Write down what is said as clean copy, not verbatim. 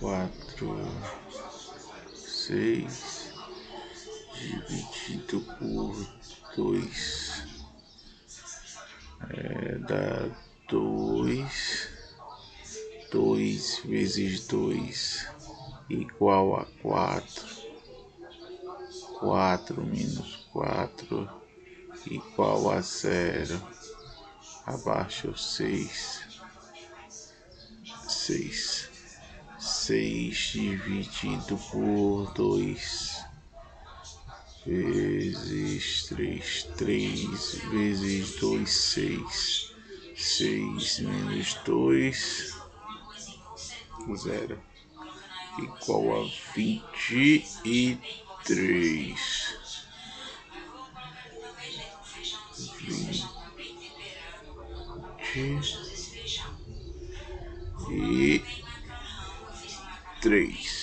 4, 6 dividido por 2 dá 2. 2 vezes 2 igual a 4. 4 menos 4 igual a 0. Abaixo 6. 6 dividido por 2 vezes 3. 3 vezes 2, 6. 6 menos 2, 0. Igual a 23. 23.